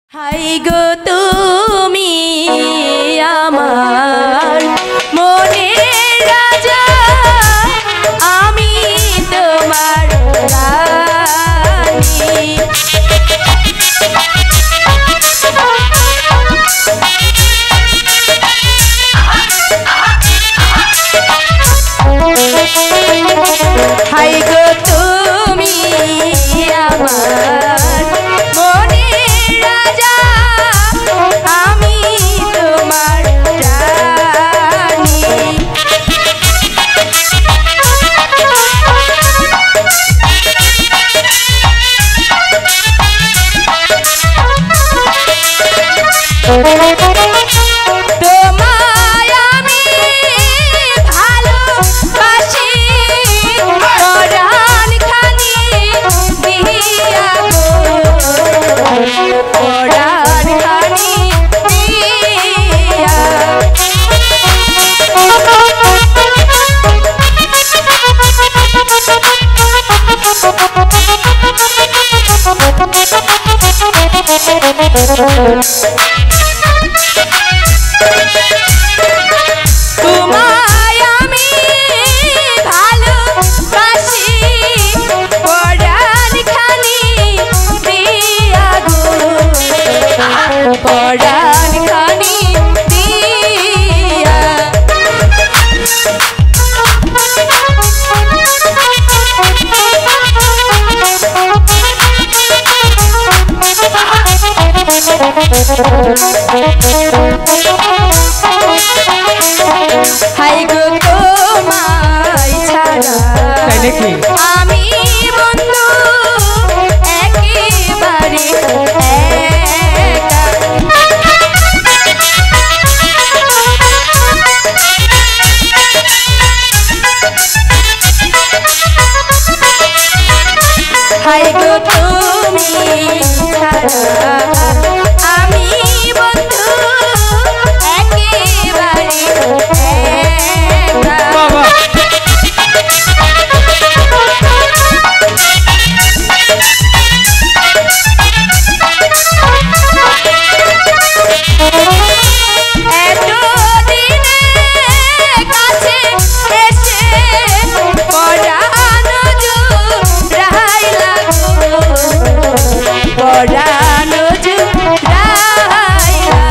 High গো তুমি আমার মনের রাজা, আমি তোমার রানী। হাই গো তুমি আমার মনের রাজা, আমি তোমার রানী। তোমায় আমি ভালোবাসি পরাণ খানি দিয়া গো, পরাণ খানি দিয়া। তোমায় আমি ভালোবাসি পরাণ খানি দিয়া গো, পরাণ খানি দিয়া। হাই গো তোমায় ছাড়া আমি বন্ধু একেবারে একা। হাই গো তুমি ছাড়া আমি বন্ধু একেবারে একা। এতদিনে কাছে এসে পরাণ জুড়াইলা গো, পরাণ জুড়াইলা।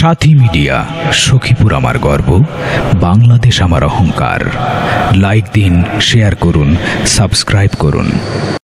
সাথী মিডিয়া, সখীপুর আমার গর্ব, বাংলাদেশ আমার অহংকার। লাইক দিন, শেয়ার করুন, সাবস্ক্রাইব করুন।